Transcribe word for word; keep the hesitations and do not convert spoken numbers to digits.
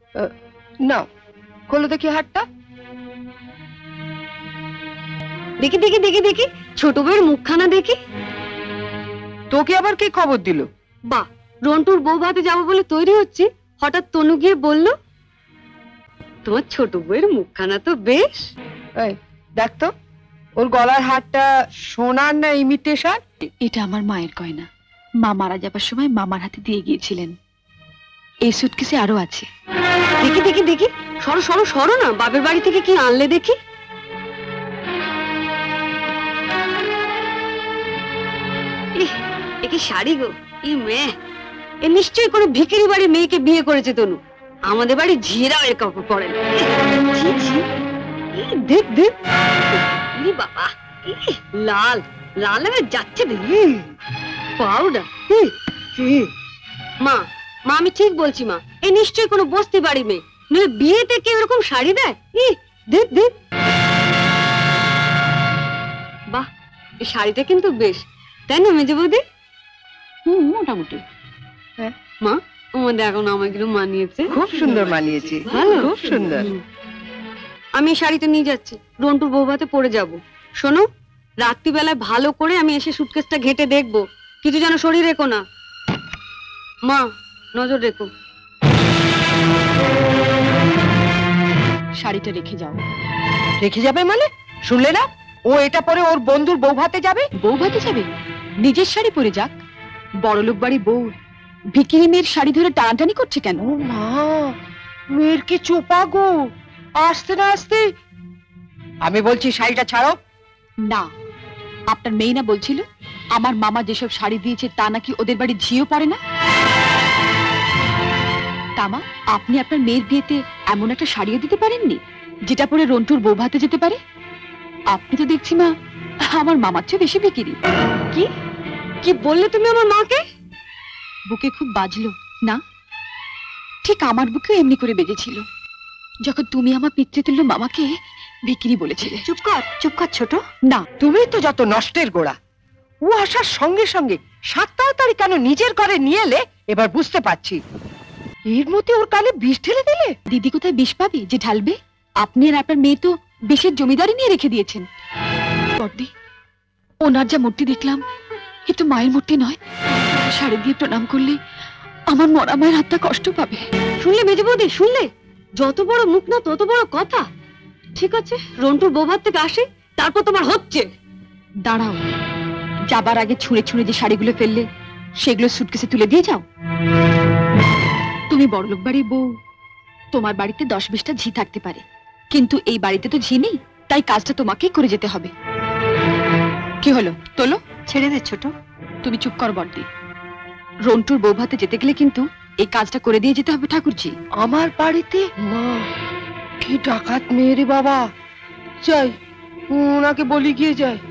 না, খোলো দেখি হাটটা। দেখি দেখি দেখি দেখি ছোট বউয়ের মুখখানা দেখি। তোকে আবার কে খবর দিল? বা, রন্টুর বউ ভাতে যাবো বলে তৈরি হচ্ছি, হঠাৎ তনু গিয়ে বলল তোমার ছোট বউয়ের মুখখানা তো বেশ। এই দেখ তো, ওর গলার হারটা সোনার না ইমিটেশন? এটা আমার মায়ের গয়না, মা মারা যাবার সময় মামার হাতে দিয়ে গিয়েছিলেন। এই সুটকেসে আরো আছে। দেখি দেখি দেখি, সরো সরো সরো না, বাপের বাড়ি থেকে কি আনলে দেখি। এ কি শাড়ি গো, ই মেয়ে, এ নিশ্চয়ই কোনো ভিখারি বাড়ির মেয়েকে বিয়ে করেছে তনু। আমাদের বাড়ি ঝিরাও এর কাপড় পরে না। দেখ দেখ বাবা, লাল লাল হয়ে যাচ্ছে পাউডার। মা মা আমি ঠিক বলছি মা, এ নিশ্চয়ই কোনো বস্তি বাড়ি মেয়ে, নইলে বিয়েতে কেউ এরকম শাড়ি দেয়? ই দেখ দেখ, বাহ, এই শাড়িটা কিন্তু বেশ, তাই না মেজে বৌদি? হুম, মোটামুটি। হ্যাঁ মা, আমাদের এখন আমাকে মানিয়েছে, খুব সুন্দর মানিয়েছে, খুব সুন্দর। আমি এই শাড়িটা নিয়ে যাচ্ছি, রন্টুর বউ ভাতে পরে যাব। শোনো, রাত্রিবেলায় ভালো করে আমি এসে সুটকেসটা ঘেটে দেখবো, কিছু যেন শরীর রেখো না। মা, নজর রেখো। শাড়িটা রেখে যাও। রেখে যাবে মানে? শুনলে না, ও এটা পরে ওর বন্ধুর বউ ভাতে যাবে। বউ ভাতে যাবে? নিজের শাড়ি পরে যাক। বড়লোক বাড়ি বউ ভিখিরি মেয়ের শাড়ি ধরে টানাটানি করছে কেন? ও মা, মেয়ের কি চোপা গো, আসতে না আসতে। আমি বলছি শাড়িটা ছাড়ো। না, আপনার মেয়ে না বলছিল আমার মামা যেসব শাড়ি দিয়েছে তা নাকি ওদের বাড়ি ঝিও পড়ে না। তামা, আপনি আপনার মেয়ের বিয়েতে এমন একটা শাড়িও দিতে পারেননি যেটা পরে রন্টুর বউ ভাতে যেতে পারে? আপনি তো দেখছি মা আমার মামার চেয়ে বেশি বিক্রি। কি কি বললে তুমি আমার মাকে? বুকে খুব বাজলো না? ঠিক আমার বুকে এমনি করে বেজেছিল যখন তুমি আমার পিতৃতুল্য মামাকে বিক্রি বলেছিলে। চুপ কর চুপ কর ছোট। না, তুমি তো যত নষ্টের গোড়া। ও আসার সঙ্গে সঙ্গে সাত তাড়াতাড়ি কেন নিজের ঘরে নিয়ে এলে এবার বুঝতে পারছি। এর মধ্যে ওর কানে বিষ ঢেলে দিলে। দিদি কোথায় বিষ পাবে যে ঢালবে? আপনি আর আপনার মেয়ে তো বিষের জমিদারি নিয়ে রেখে দিয়েছেন। বড়দি, ওনার যা মূর্তি দেখলাম এ তো মায়ের মূর্তি নয়। শাড়ি দিয়ে প্রণাম করলে আমার মরা মায়ের হাতটা কষ্ট পাবে। শুনলে মেজে বৌদি, শুনলে? যত বড় মুখ না তত বড় কথা। ঠিক আছে, রন্টুর বউ ভাত থেকে আসে, তারপর তোমার হচ্ছে। দাঁড়াও, যাবার আগে ছুঁড়ে ছুঁড়ে যে শাড়িগুলো ফেললে সেগুলো সুটকেসে তুলে দিয়ে যাও। তুমি বড়লোক বাড়ির বউ, তোমার বাড়িতে দশ বিশটা ঝি থাকতে পারে, কিন্তু এই বাড়িতে তো ঝি নেই, তাই কাজটা তোমাকেই করে যেতে হবে। কি হলো, তোলো। ছেড়ে দে ছোট। তুমি চুপ কর বড়দি। রন্টুর বউ ভাতে যেতে গেলে কিন্তু এই কাজটা করে দিয়ে যেতে হবে ঠাকুরজি। আমার বাড়িতে? মা, কি ডাকাত মেয়ে রে বাবা। যাই, ওনাকে বলি গিয়ে যায়।